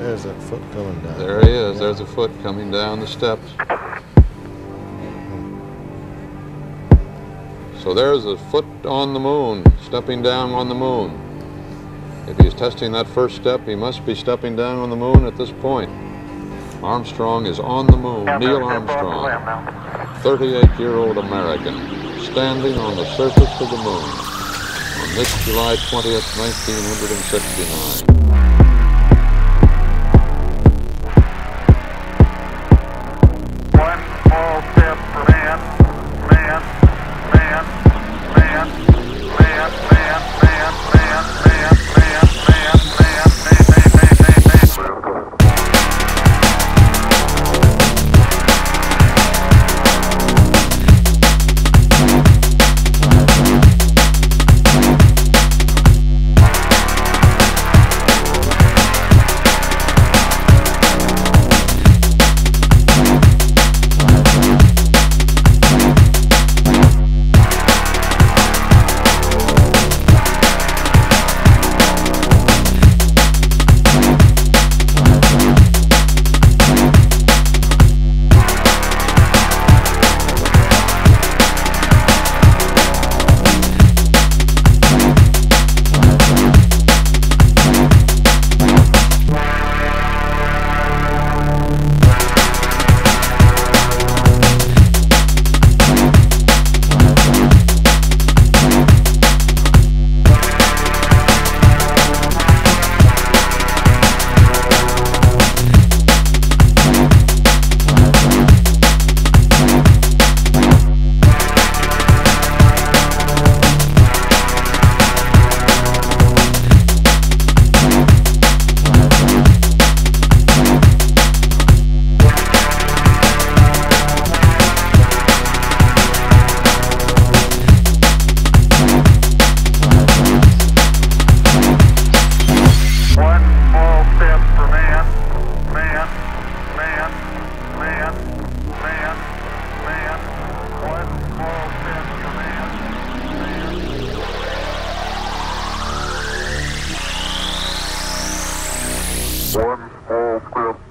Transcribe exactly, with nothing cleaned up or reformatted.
There's that foot coming down. There he is. There's a foot coming down the steps. So there's a foot on the moon, stepping down on the moon. If he's testing that first step, he must be stepping down on the moon at this point. Armstrong is on the moon. Neil Armstrong, thirty-eight-year-old American, standing on the surface of the moon on this July twentieth, nineteen sixty-nine. One small step for man, man, man, man, man, man, man, man, man, man, man, man, man, one small step